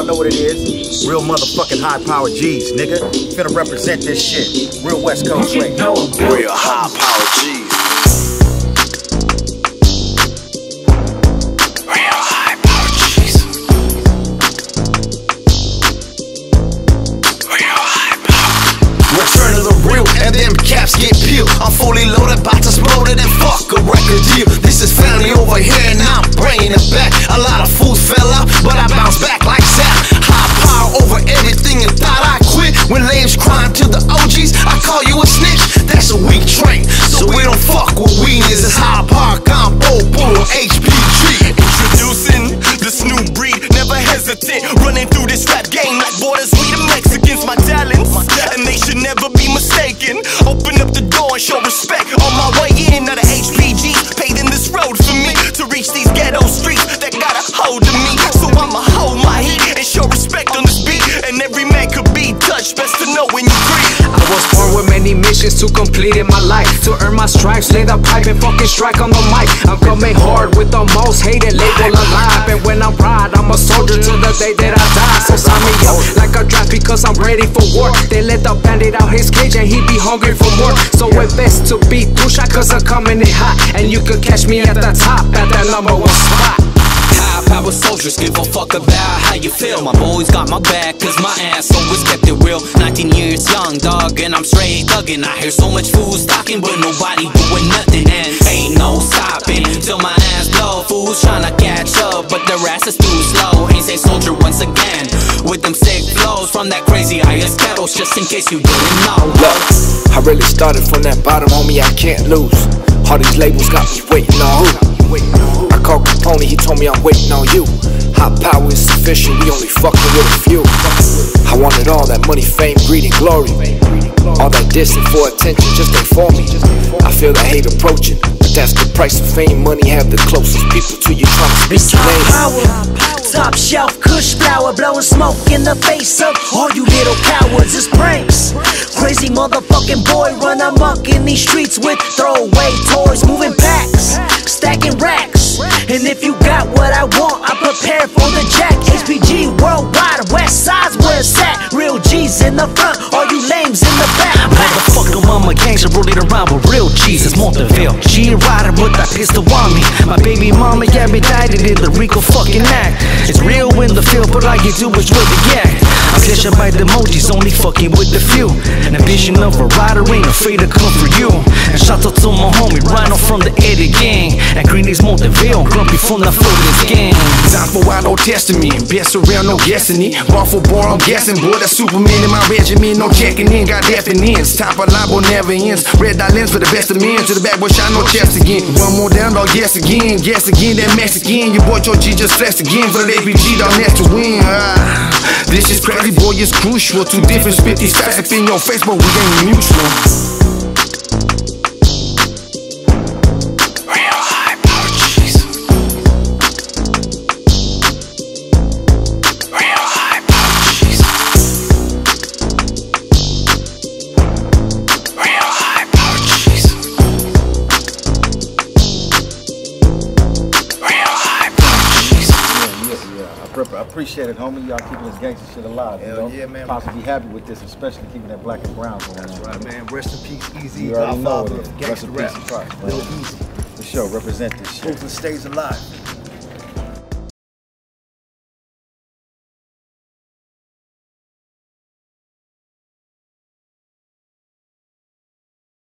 know what it is. Real motherfucking high-powered G's, nigga. Finna represent this shit. Real West Coast way. Real high-powered G's. And them caps get peeled. I'm fully loaded, about to explode it and fuck a record deal. This is family over here and I'm bringing it back. A lot of fools fell out, but I bounce back like sap. High power over everything and thought I quit. When lames crying to the OGs, I call you a snitch. That's a weak trait, so we don't fuck with weakness. It's high power combo, bull, HPG. Introducing this new breed, never hesitant. Running through this rap game like borders, we the Mexicans. My talents, and they should never be mistaken. Open up the door and show respect. On my way in, now the HPGs paving this road for me to reach these ghetto streets that got a hold of me. So I'ma hold my heat and show respect on this beat. And every man could be touched, best to know when you creep. I was born with many missions to complete in my life. To earn my stripes, lay the pipe and fucking strike on the mic. I'm coming hard with the most hated label alive. And when I ride, I'm a soldier till the day that I die. So sign me up like a draft because I'm ready for war. They let the bandit out his cage and he be hungry for more. So it's best to be Dusha cause I'm coming in hot. And you could catch me at the top at that #1 spot. High-powered soldiers give a fuck about how you feel. My boys got my back cause my ass always kept it real. 19 years young, dog, and I'm straight thuggin'. I hear so much fools talking but nobody doing nothing. And ain't no stopping till my ass blow. Fools tryna catch up but their ass is too slow. Ain't say soldier once again with them sick flows from that crazy highest kettles. Just in case you didn't know. Look, I really started from that bottom, homie, I can't lose. All these labels got me waiting on who? I called Capone, he told me I'm waiting on you. High power is sufficient, we only fucking with a few. I wanted all that money, fame, greed, and glory. All that dissing for attention just ain't for me. I feel the hate approaching, but that's the price of fame. Money have the closest people to you trying to speak your name. Power, top shelf, kush flower, blowing smoke in the face of all you little cowards. It's pranks. Crazy motherfucking boy run amok in these streets with throwaway toys, moving packs, stacking racks. And if you got what I want, I prepare for the jack. HPG worldwide, west side's where it's at. Real G's in the front, all you lames in the back. Motherfucker, mama gangster, roll it around with real G's. It's Montevideo, G rider with that pistol on me. My baby mama got me indicted in the Rico fucking act. It's real in the field, but all you do is really act. I'm slashed by the emojis, only fucking with the few. An ambition of a rider ain't afraid to come for you. And shout out to my homie Rhino from the Eddie gang. And Green Day's Montevideo, grumpy from the Florida's gang. Time for wild, no testing me. Best around, no guessing it. Bar for bar, I'm guessing. Boy, that's Superman in my regiment. No checking in, got death and ends. Top of liable never ends. Red dot lens for the best of men. To the back, boy, shine no chest again. One more down, dog, yes again. Yes again, that Mexican. Your boy, George G just flexed again. For the APG, dog, next to win. This is crazy, boy, it's crucial. Two different spit these facts up in your face, but we ain't mutual. I appreciate it, homie. Y'all keeping this gangster shit alive. Hell yeah, man. Possibly happy with this, especially keeping that black and brown going on. That's right, man. Rest in peace, Easy. You already know it Godfather is. of Rest gangster in rap. peace, Lil Easy. For sure, represent this shit. Brooklyn stays alive.